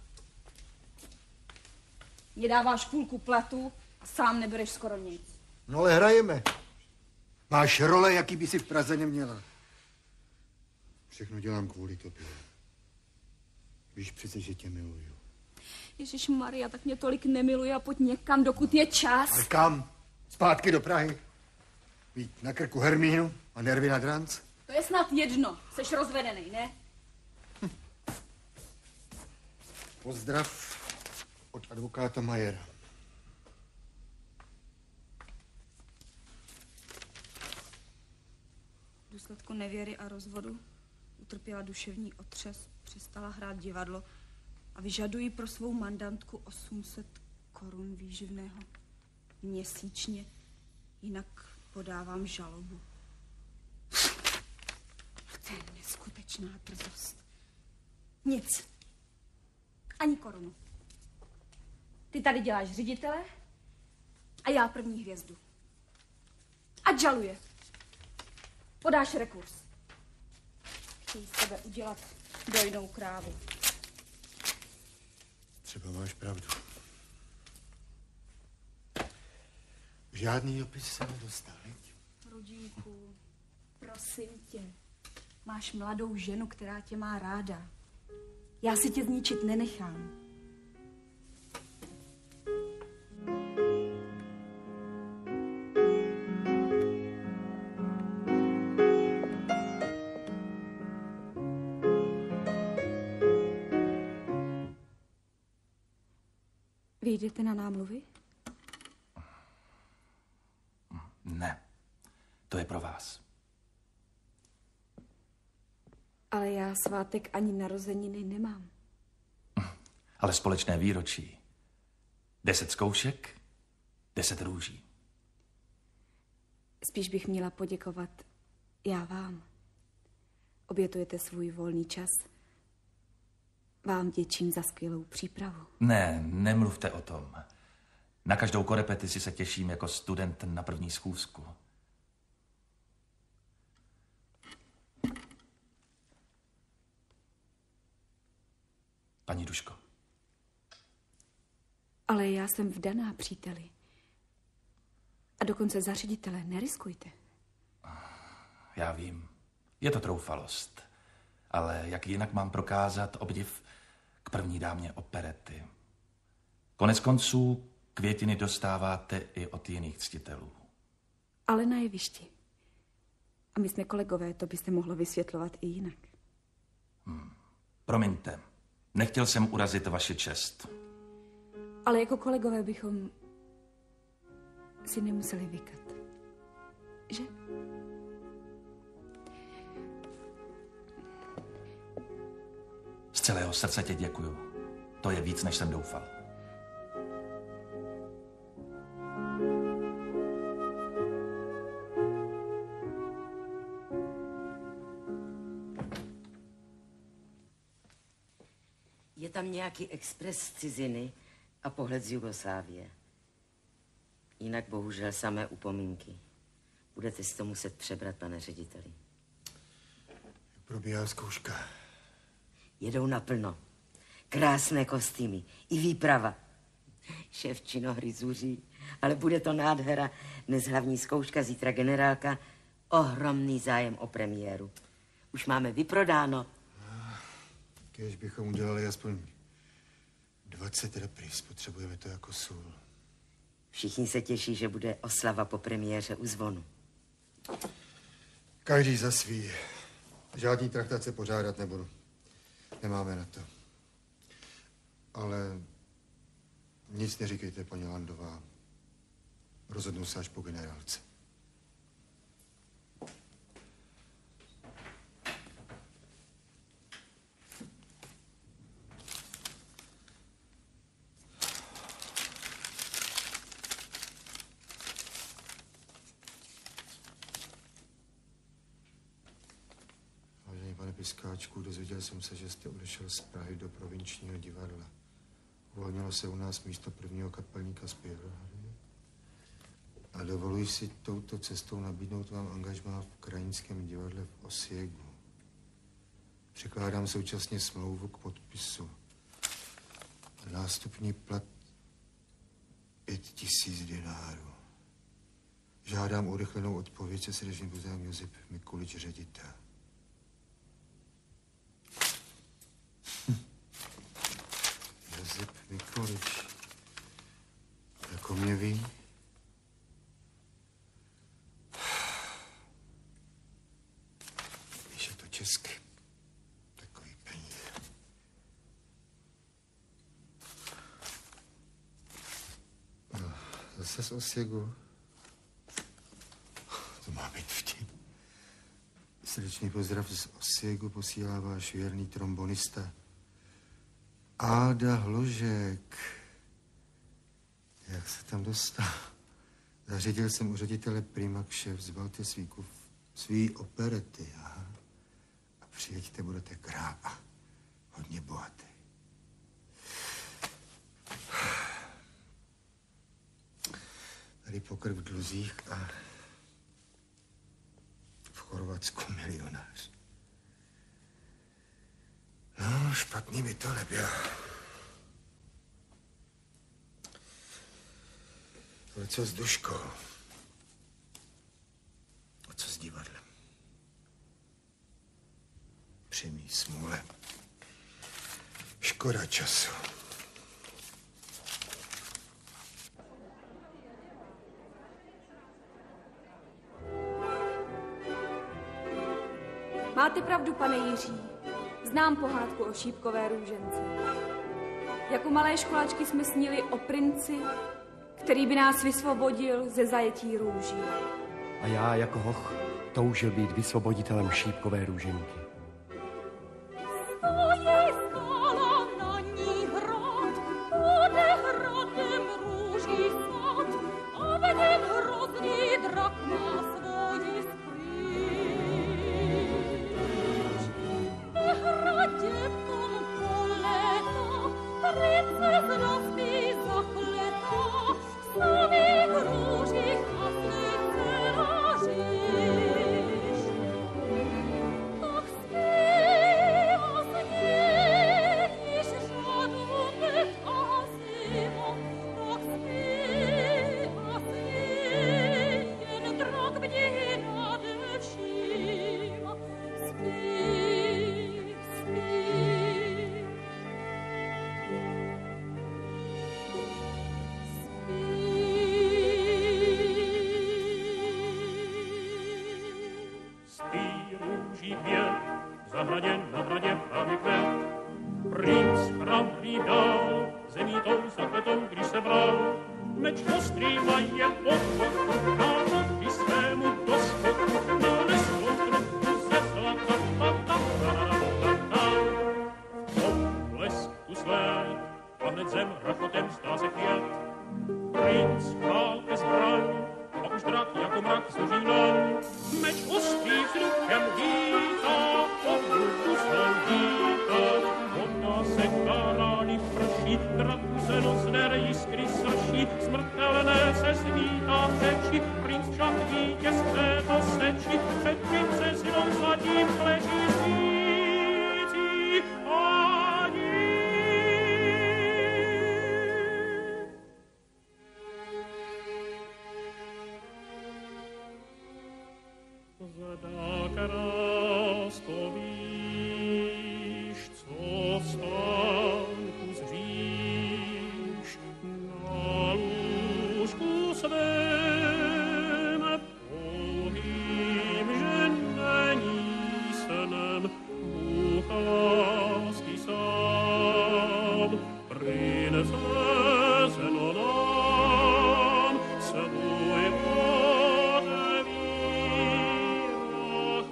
Mě dáváš půlku platu a sám nebereš skoro nic. No ale hrajeme. Máš role, jaký by si v Praze neměla. Všechno dělám kvůli tobě. Víš přece, že tě miluju. Ježišmarja, tak mě tolik nemiluje a pojď někam, dokud je čas. Ale kam? Zpátky do Prahy? Mít na krku Hermínu a nervy na dranc? To je snad jedno. Seš rozvedený, ne? Hm. Pozdrav od advokáta Majera. V důsledku nevěry a rozvodu utrpěla duševní otřes, přestala hrát divadlo a vyžadují pro svou mandantku osm set korun výživného měsíčně, jinak podávám žalobu. To je neskutečná drzost. Nic. Ani korunu. Ty tady děláš ředitele a já první hvězdu. Ať žaluje. Podáš rekurs. Chtějí z tebe udělat dojnou krávu. Třeba máš pravdu. Žádný dopis se nedostal, viď? Rudínku, prosím tě. Máš mladou ženu, která tě má ráda. Já si tě zničit nenechám. Vy jdete na námluvy? Ne, to je pro vás. Ale já svátek ani narozeniny nemám. Ale společné výročí. Deset zkoušek, deset růží. Spíš bych měla poděkovat já vám. Obětujete svůj volný čas. Vám děčím za skvělou přípravu. Ne, nemluvte o tom. Na každou korepetici se těším jako student na první schůzku. Paní Duško. Ale já jsem vdaná, příteli. A dokonce za ředitele neriskujte. Já vím. Je to troufalost. Ale jak jinak mám prokázat obdiv k první dámě operety? Konec konců květiny dostáváte i od jiných ctitelů. Ale na jevišti. A my jsme kolegové, to byste mohlo vysvětlovat i jinak. Hmm. Promiňte, nechtěl jsem urazit vaši čest. Ale jako kolegové bychom si nemuseli vykat. Že? Z celého srdce tě děkuju. To je víc, než jsem doufal. Je tam nějaký expres z ciziny a pohled z Jugoslávie. Jinak bohužel samé upomínky. Budete si to muset přebrat, pane řediteli. probíhá zkouška? Jedou naplno. Krásné kostýmy. I výprava. Šéf činohry zuří, ale bude to nádhera. Dnes hlavní zkouška, zítra generálka. Ohromný zájem o premiéru. Už máme vyprodáno. Kéž bychom udělali aspoň dvacet repríz. Potřebujeme to jako sůl. Všichni se těší, že bude oslava po premiéře u zvonu. Každý za svý. Žádný traktace pořádat nebudu. Nemáme na to. Ale nic neříkejte, paní Landová. Rozhodnu se až po generálce. Piskáčku, dozvěděl jsem se, že jste odešel z Prahy do provinčního divadla. Uvolnilo se u nás místo prvního kapelníka zpěvohry. A dovoluji si touto cestou nabídnout vám angažmá v krajinském divadle v Osvěgu. Překládám současně smlouvu k podpisu. A nástupní plat pět tisíc dinárů. Žádám urychlenou odpověď, se srdečně pozdravím Josip Mikulič, ředitel. Josip Mikulič. Jako mě ví? Víš, je to česky. Takový peníze. No, zase z Osvěgu. To má být vtip. Srdečný pozdrav z Osvěgu posílá váš věrný trombonista Áda Hložek. Jak se tam dostal? Zařídil jsem u ředitele Primakšev, zbalte svý, kuf, svý operety, aha. A přijeďte, budete král a hodně bohatý. Tady pokr v dluzích a v Chorvatsku milionář. No, špatný by to nebylo. Ale co s Duškou? A co s divadlem? Při mý smůle. Škoda času. Máte pravdu, pane Jiří. Znám pohádku o šípkové růžence. Jako malé školáčky jsme snili o princi, který by nás vysvobodil ze zajetí růží. A já jako hoch toužil být vysvoboditelem šípkové růženky. Stojí skala, na ní hrad, bude hradem růží sad, a veden hrozný drak má svoji skrýč. Ve hradě tom poleta, princezna spí zakletá, v samých růžích a srdce ražíš. Tak zpívá z něj již žádoumek a zima, tak zpívá z něj jen drak bdí nade vším. Spí, spí. Spí růží květ, zahradě na hradě právě květ. Princ chrámlý dál, zemí tou zakletou, když se bral. Meč ostrý maje pochod, na nohy svému doskok, na leskou trubku ze zlata, ta ta ta ta ta. Po blesku své, a hned zem rachotem zdá se květ. Princ chválte zbraň, a už drak jako mrak složí nám. Meč ostrý vzduchem vítá, obruku svou vítá. Voda se karány prší, draku se nocné jiskry srší, smrtelné se svítá teči. Princ Zdá krásko, víš, co stánku zříš, na lůžku svém povím, že není snem Bůh lásky sám, prinese zeno nám svůj otevírá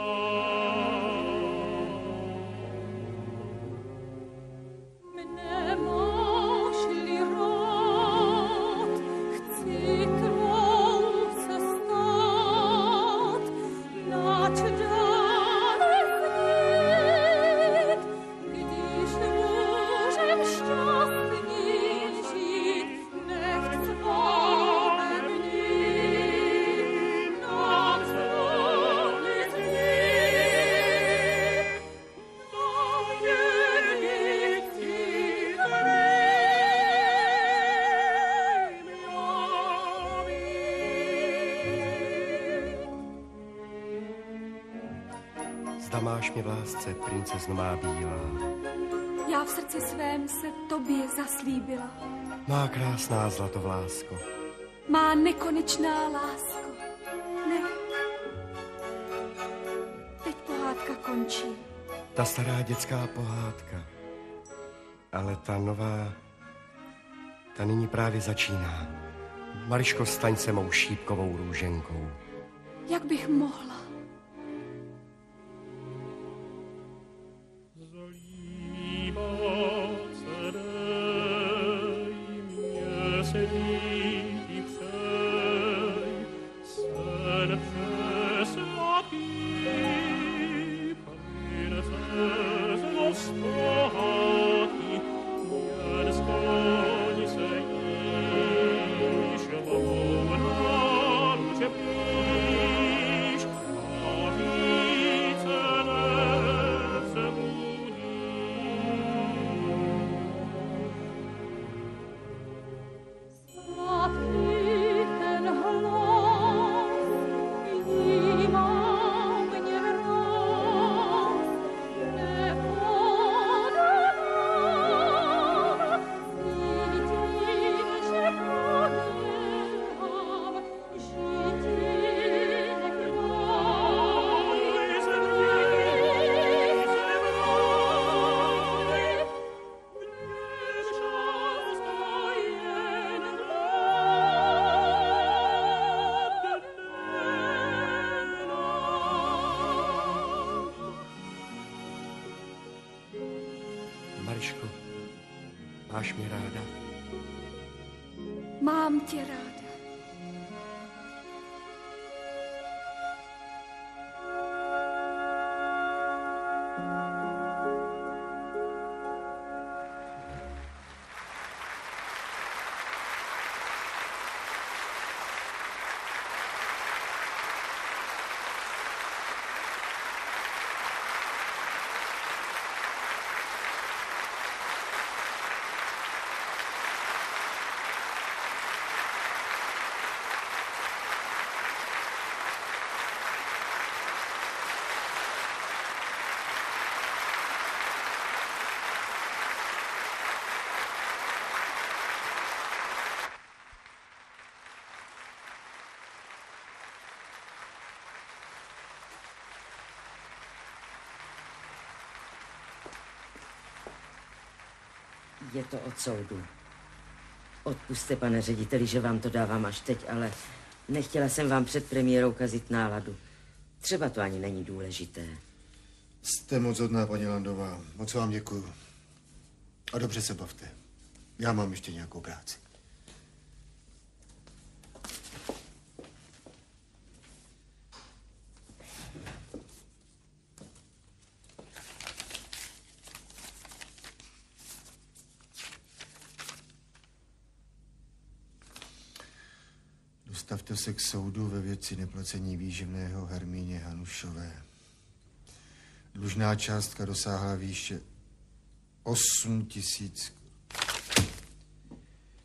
chrám. Mne máš-li rád, chci tvou se stát, nač dále svět, když můžem šťastný žít, nechť svobodní nám zvolit svět. Daje ti Zda máš mi v lásce, princezno má bílá. Já v srdci svém se tobě zaslíbila. Má krásná zlatovlásko. Má nekonečná lásko. Ne. Teď pohádka končí. Ta stará dětská pohádka. Ale ta nová, ta nyní právě začíná. Mariško, staň se mou šípkovou růženkou. Jak bych mohla? Zalíbat se dej, mě se díky přej, sen přeslatý, prinese zlo z pohádky, jen skloň se již, mou náruče blíž, a více nevzbudí. Sladký ten hlas, vnímá mě vraz, nepodává, cítím, že prodělám, žití nekraj, zlý zevraj, mně šťastná jen Mariško, máš mě ráda? Mám tě ráda. Je to od soudu. Odpusťte, pane řediteli, že vám to dávám až teď, ale nechtěla jsem vám před premiérou kazit náladu. Třeba to ani není důležité. Jste moc hodná, paní Landová. Moc vám děkuju. A dobře se bavte. Já mám ještě nějakou práci. Dostavte se k soudu ve věci neplacení výživného Hermíně Hanušové. Dlužná částka dosáhla výše osm tisíc.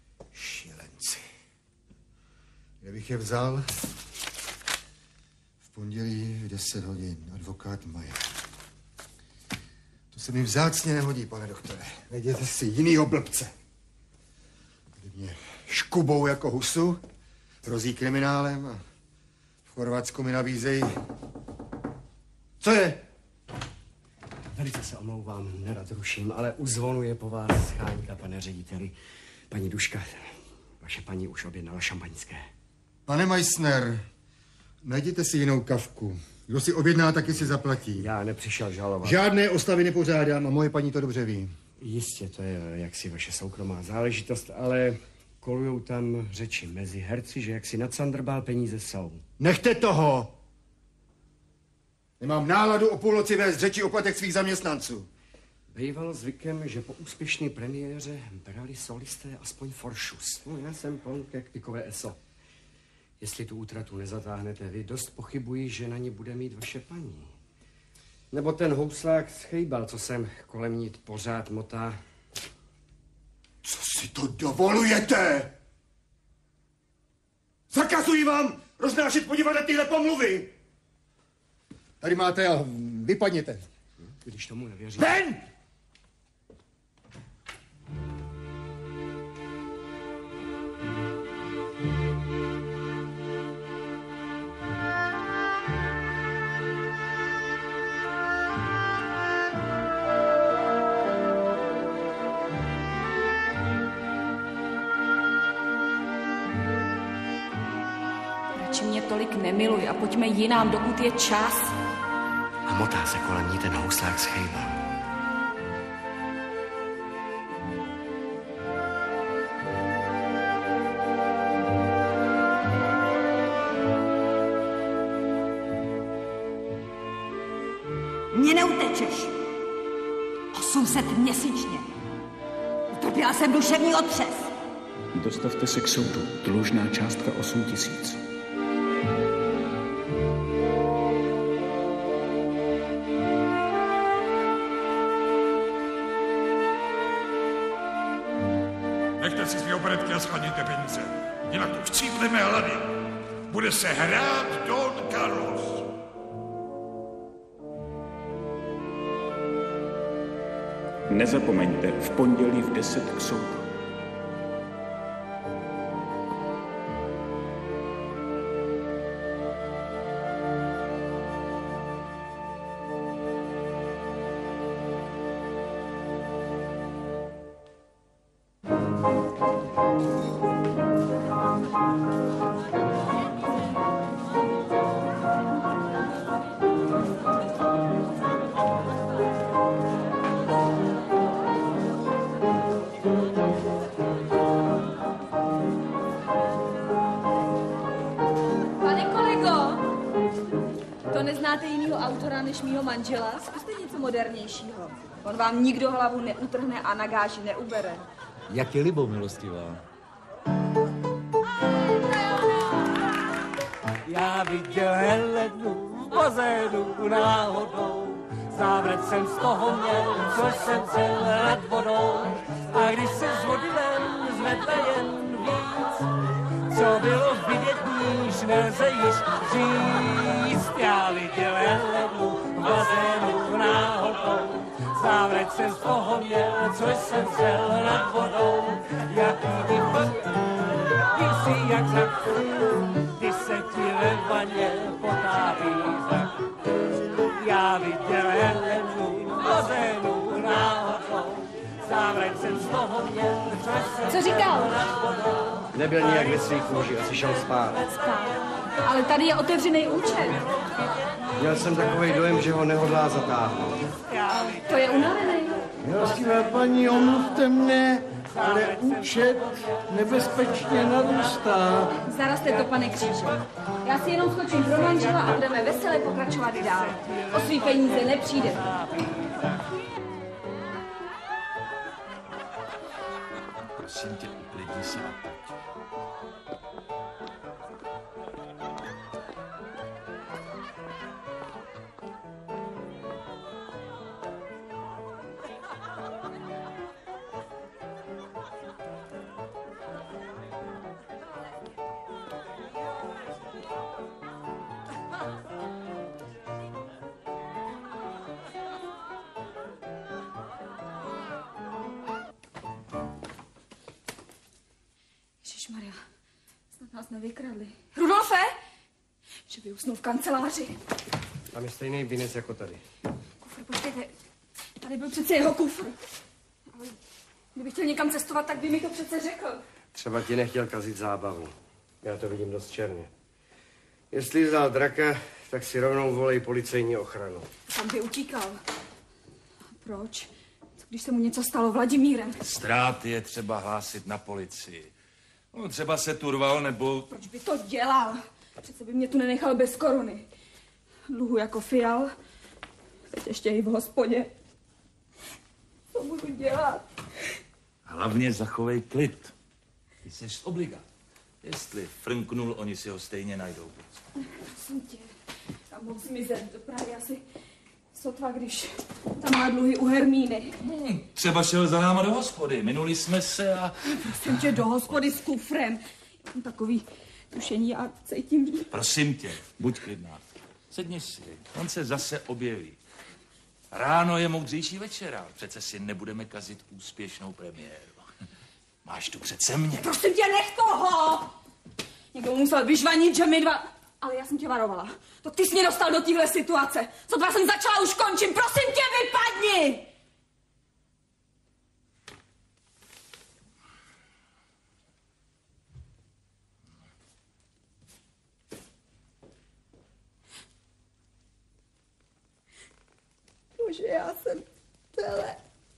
Šílenci. Kde bych je vzal? V pondělí v deset hodin. Advokát Majer. To se mi vzácně nehodí, pane doktore. Najděte si jinýho blbce. Kdy mě škubou jako husu, hrozí kriminálem a v Chorvatsku mi nabízejí... Co je? Velice se omlouvám, nerad ruším, ale u zvonu je po vás scháňka, pane řediteli. Paní Duška, vaše paní už objednala šampaňské. Pane Meissner, najděte si jinou kavku. Kdo si objedná, taky si zaplatí. Já nepřišel žalovat. Žádné oslavy nepořádám a moje paní to dobře ví. Jistě, to je jaksi vaše soukromá záležitost, ale kolujou tam řeči mezi herci, že jaksi na Candrbál peníze jsou. Nechte toho! Nemám náladu o půlnoci vést řeči o platech svých zaměstnanců. Býval zvykem, že po úspěšné premiéře brali solisté aspoň foršus. No, já jsem plonk jak tykové eso. Jestli tu útratu nezatáhnete vy, dost pochybuji, že na ně bude mít vaše paní. Nebo ten houslák schejbal, co jsem kolem ní pořád motá. Co si to dovolujete? Zakazuji vám roznášet podívat tyhle pomluvy! Tady máte a vypadněte. Když tomu nevěřím. Ven! Radši mě tolik nemiluj a pojďme jinam, dokud je čas. A motá se kolem ní ten houslák schejbal. Mně neutečeš. osm set měsíčně. Utrpěla jsem duševní otřes. Dostavte se k soudu. Dlužná částka osm tisíc. Nechte si svý operetky a schladněte peníze. Jinak to chcípleme hlady. Bude se hrát Don Carlos. Nezapomeňte, v pondělí v deset k soudu. Než mýho manžela, zkuste něco modernějšího. On vám nikdo hlavu neutrhne a na gáži neubere. Jak je libo, milostivá? Já viděl Helenu v bazénu náhodou, závrať jsem z toho měl, což jsem cel nad vodou. A když se z vody ven zvedne jen víc, co bylo vidět níž, nelze již říct. Já viděl Helenu v bazénu náhodou, závrať jsem z toho měl, což jsem cel nad vodou. Jaký vypad, když si jak zrak, když se ti ve vaně potáví zrak. Já viděl Helenu v bazénu náhodou, závrať jsem z toho měl, což jsem Co říkal? cel nad vodou. Nebyl nijak ve svých kůži, asi šel spát. Spát. Ale tady je otevřený účet. Měl jsem takový dojem, že ho nehodlá zatáhnout. To je unavený. Milostivá paní, omluvte mne, ale účet nebezpečně narůstá. Zaraste to, pane Kříže. Já si jenom skočím pro manžela a budeme veselé pokračovat dál. O svý peníze nepřijde. Prosím tě, uklidni se a pojď. Nás nevykradli. Rudolfe! Že by usnul v kanceláři. Tam je stejný vinec jako tady. Kufr, počkejte. Tady byl přece jeho kufr. Ale kdyby chtěl někam cestovat, tak by mi to přece řekl. Třeba ti nechtěl kazit zábavu. Já to vidím dost černě. Jestli znal draka, tak si rovnou volej policejní ochranu. Tam by utíkal. Proč? Co když se mu něco stalo Vladimírem? Ztráty je třeba hlásit na policii. No, třeba se turval nebo... Proč by to dělal? Přece by mě tu nenechal bez koruny. Dluhu jako fial. Teď ještě i v hospodě. Co budu dělat? Hlavně zachovej klid. Ty jsi z obliga. Jestli frnknul, oni si ho stejně najdou. Prosím tě, tam mohl zmizet do Prahy asi sotva, když tam má dluhy u Hermíny. Hmm, třeba šel za náma do hospody. Minuli jsme se a... Prosím tě, do hospody s kufrem. Mám takový tušení a cítím líp. Prosím tě, buď klidná. Sedni si, on se zase objeví. Ráno je moudřejší večera. Přece si nebudeme kazit úspěšnou premiéru. Máš tu přece mě. Prosím tě, nech toho! Někdo musel vyžvanit, že my dva... Ale já jsem tě varovala. To ty jsi mě dostal do téhle situace. Co dva jsem začala, už končím. Prosím tě, vypadni! Bože, já jsem celé...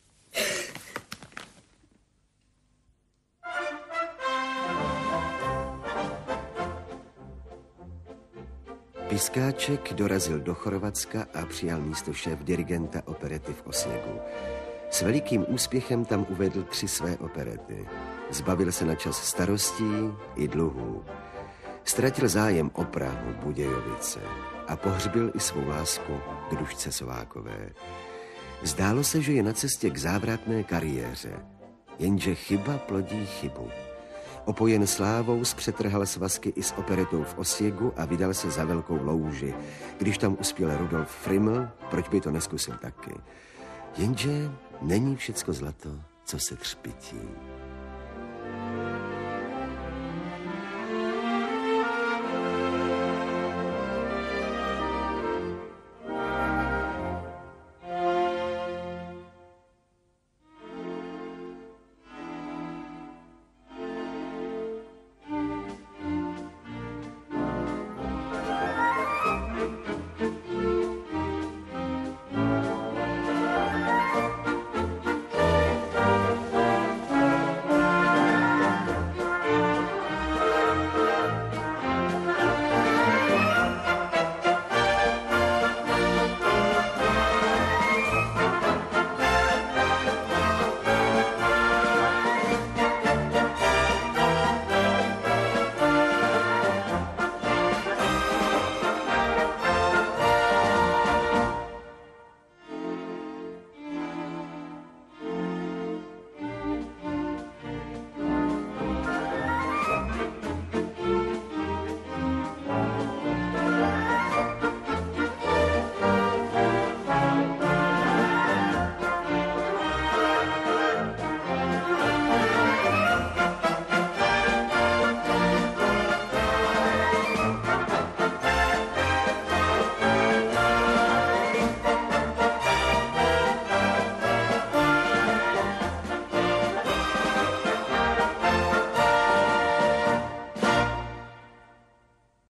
Piskáček dorazil do Chorvatska a přijal místo šéf dirigenta operety v Osijegu. S velikým úspěchem tam uvedl tři své operety. Zbavil se na čas starostí i dluhů. Ztratil zájem o Prahu, Budějovice a pohřbil i svou lásku k Dušce Sovákové. Zdálo se, že je na cestě k závratné kariéře, jenže chyba plodí chybu. Opojen slávou zpřetrhal svazky i s operetou v Osijegu a vydal se za velkou louži. Když tam uspěl Rudolf Friml, proč by to neskusil taky? Jenže není všecko zlato, co se třpytí.